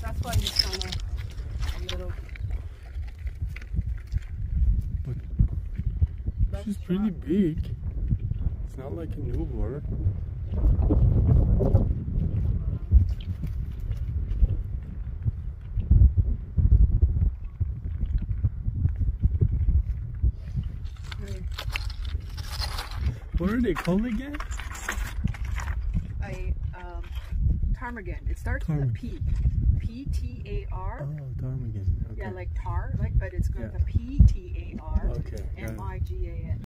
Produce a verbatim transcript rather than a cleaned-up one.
That's why he's kind of a little. But she's pretty big. It's not like a newborn. What are they called again? A um, ptarmigan. It starts with a P. P T A R. Oh, ptarmigan. Okay. Yeah, like tar, like, but it's got Yeah. a P T A R Okay. M I G A N.